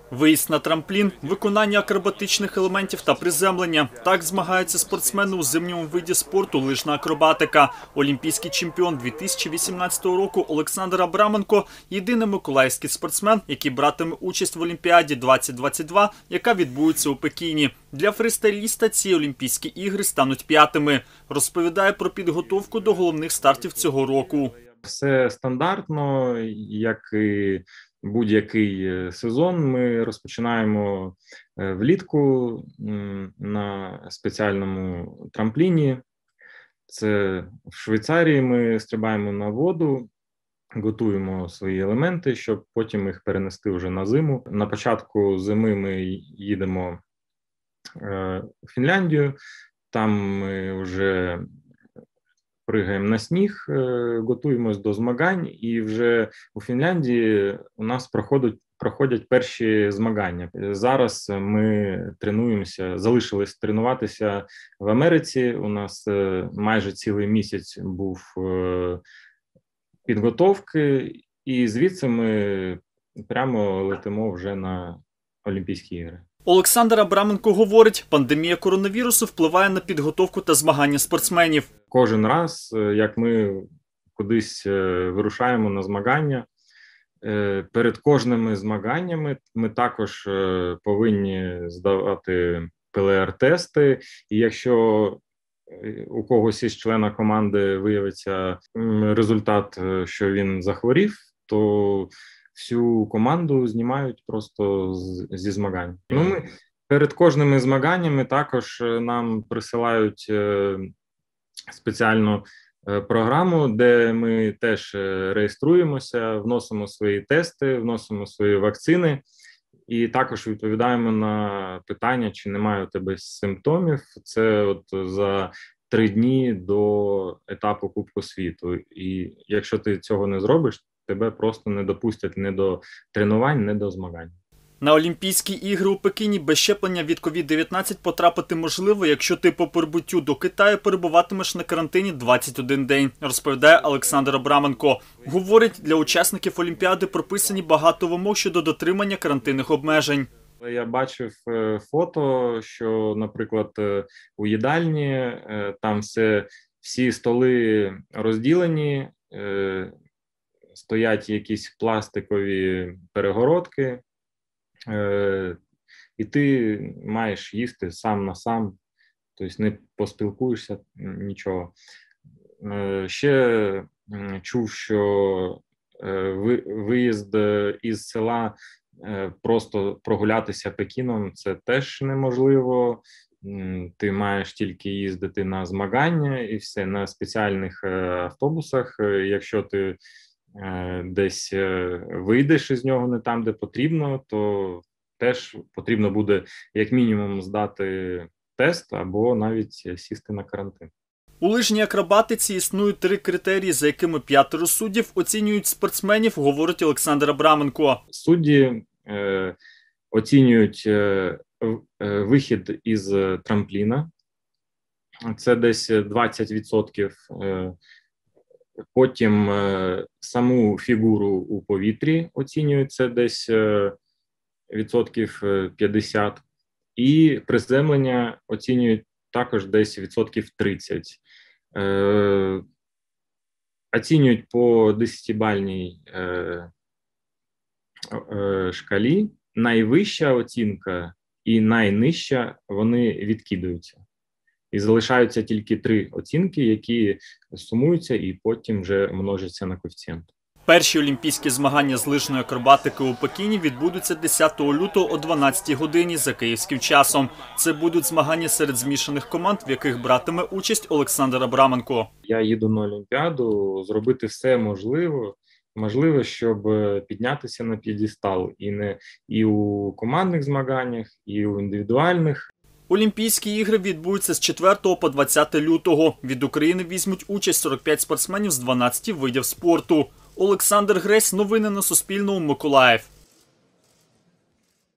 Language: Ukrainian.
Виїзд на трамплін, виконання акробатичних елементів та приземлення. Так змагаються спортсмени у зимньому виді спорту лижна акробатика. Олімпійський чемпіон 2018 року Олександр Абраменко – єдиний миколаївський спортсмен, який братиме участь в Олімпіаді 2022, яка відбудеться у Пекіні. Для фристайліста ці Олімпійські ігри стануть п'ятими. Розповідає про підготовку до головних стартів цього року. Все стандартно, як і будь-який сезон. Ми розпочинаємо влітку на спеціальному трампліні. Це в Швейцарії ми стрибаємо на воду, готуємо свої елементи, щоб потім їх перенести вже на зиму. На початку зими ми їдемо в Фінляндію, там ми вже пригаємо на сніг, готуємось до змагань, і вже у Фінляндії у нас проходять перші змагання. Зараз ми тренуємося, залишились тренуватися в Америці. У нас майже цілий місяць був підготовки, і звідси ми прямо летимо вже на Олімпійські ігри. Олександр Абраменко говорить, пандемія коронавірусу впливає на підготовку та змагання спортсменів. Кожен раз, як ми кудись вирушаємо на змагання, перед кожними змаганнями ми також повинні здавати ПЛР-тести. І якщо у когось із члена команди виявиться результат, що він захворів, то всю команду знімають просто зі змагань. Ми перед кожними змаганнями також нам присилають спеціальну програму, де ми теж реєструємося, вносимо свої тести, вносимо свої вакцини і також відповідаємо на питання, чи немає у тебе симптомів. Це от за 3 дні до етапу Кубку світу. І якщо ти цього не зробиш, тебе просто не допустять ні до тренувань, ні до змагань. На Олімпійські ігри у Пекіні без щеплення від COVID-19 потрапити можливо, якщо ти по прибуттю до Китаю перебуватимеш на карантині 21 день, розповідає Олександр Абраменко. Говорить, для учасників Олімпіади прописані багато вимог щодо дотримання карантинних обмежень. Я бачив фото, що, наприклад, у їдальні там всі столи розділені, стоять якісь пластикові перегородки, і ти маєш їсти сам на сам, тобто не поспілкуєшся, нічого. Ще чув, що виїзд із села, просто прогулятися Пекіном – це теж неможливо. Ти маєш тільки їздити на змагання і все, на спеціальних автобусах. Якщо ти десь вийдеш із нього не там, де потрібно, то теж потрібно буде як мінімум здати тест або навіть сісти на карантин. У лижній акробатиці існують 3 критерії, за якими 5 суддів оцінюють спортсменів, говорить Олександр Абраменко. Судді оцінюють вихід із трампліна, це десь 20%. Потім саму фігуру у повітрі оцінюється десь відсотків 50%. І приземлення оцінюють також десь відсотків 30%. Оцінюють по 10-бальній шкалі. Найвища оцінка і найнижча, вони відкидаються. І залишаються тільки 3 оцінки, які сумуються і потім вже множаться на коефіцієнт. Перші олімпійські змагання з лижної акробатики у Пекіні відбудуться 10 лютого о 12 годині за київським часом. Це будуть змагання серед змішаних команд, в яких братиме участь Олександр Абраменко. Я їду на Олімпіаду, зробити все можливе, щоб піднятися на п'єдестал. І у командних змаганнях, і у індивідуальних. Олімпійські ігри відбудуться з 4 по 20 лютого. Від України візьмуть участь 45 спортсменів з 12 видів спорту. Олександр Гресь. Новини на Суспільному. Миколаїв.